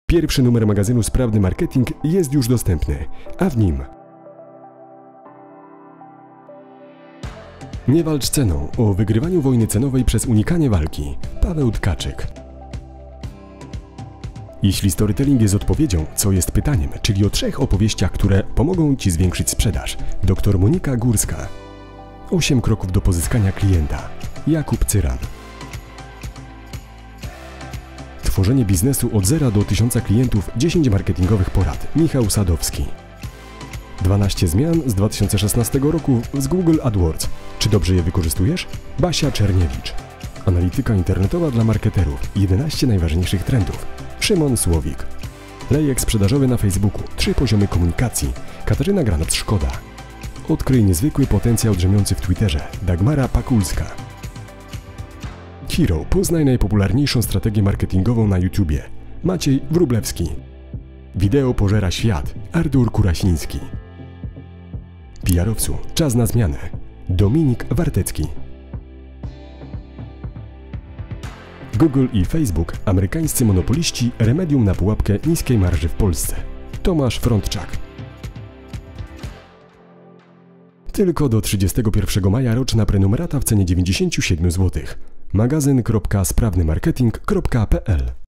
Pierwszy numer magazynu Sprawny Marketing jest już dostępny, a w nim: Nie walcz ceną, o wygrywaniu wojny cenowej przez unikanie walki. Paweł Tkaczyk. Jeśli storytelling jest odpowiedzią, co jest pytaniem, czyli o 3 opowieściach, które pomogą Ci zwiększyć sprzedaż. Dr Monika Górska. 8 kroków do pozyskania klienta. Jakub Cyran. Tworzenie biznesu od 0 do 1000 klientów, 10 marketingowych porad. Michał Sadowski. 12 zmian z 2016 roku z Google AdWords. Czy dobrze je wykorzystujesz? Basia Czerniewicz. Analityka internetowa dla marketerów. 11 najważniejszych trendów. Szymon Słowik. Lejek sprzedażowy na Facebooku. 3 poziomy komunikacji. Katarzyna Granat-Szkoda. Odkryj niezwykły potencjał drzemiący w Twitterze. Dagmara Pakulska. Hero. Poznaj najpopularniejszą strategię marketingową na YouTubie. Maciej Wróblewski. Wideo pożera świat. Artur Kurasiński. PR-owcu. Czas na zmianę. Dominik Wartecki. Google i Facebook, amerykańscy monopoliści, remedium na pułapkę niskiej marży w Polsce. Tomasz Frądczak. Tylko do 31 maja roczna prenumerata w cenie 97 zł. magazyn.sprawnymarketing.pl